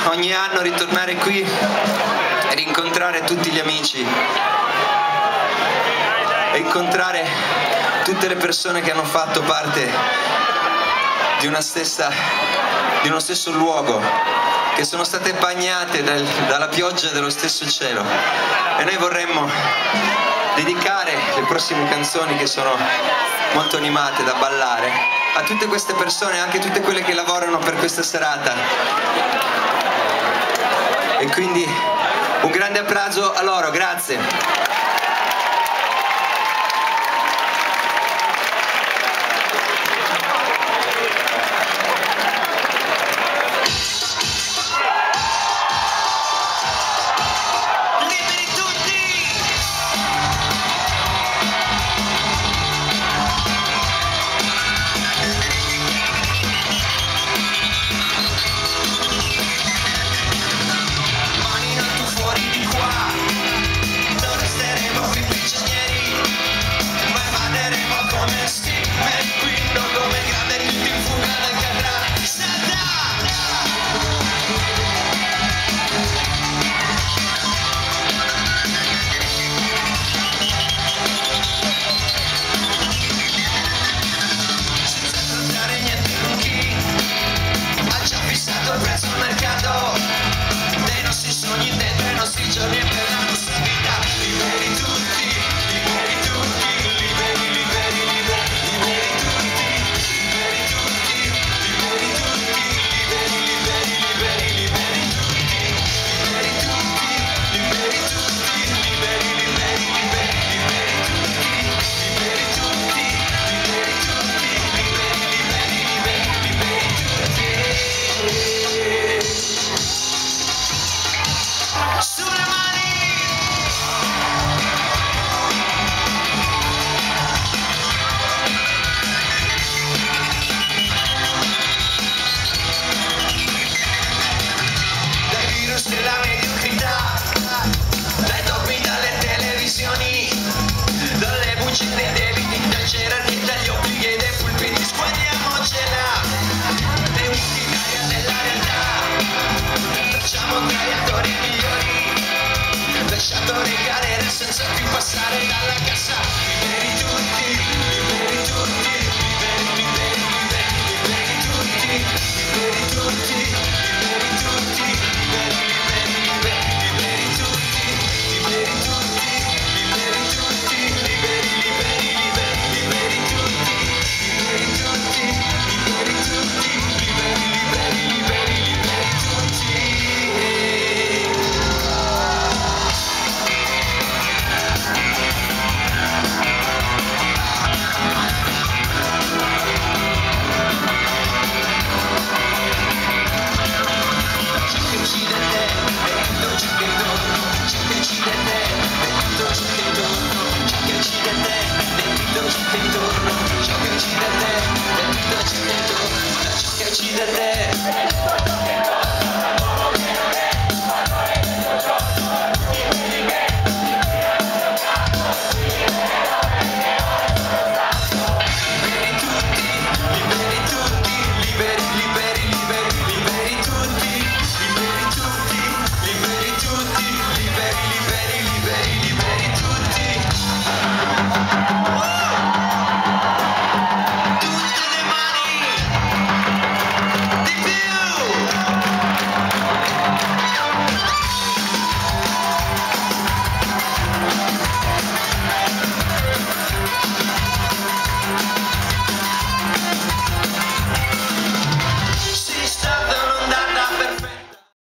ogni anno ritornare qui e rincontrare tutti gli amici e incontrare tutte le persone che hanno fatto parte di uno stesso luogo, che sono state bagnate dalla pioggia dello stesso cielo. E noi vorremmo dedicare le prossime canzoni, che sono molto animate da ballare, a tutte queste persone, anche tutte quelle che lavorano per questa serata. E quindi un grande applauso a loro, grazie. Senza più passare dalla cassa.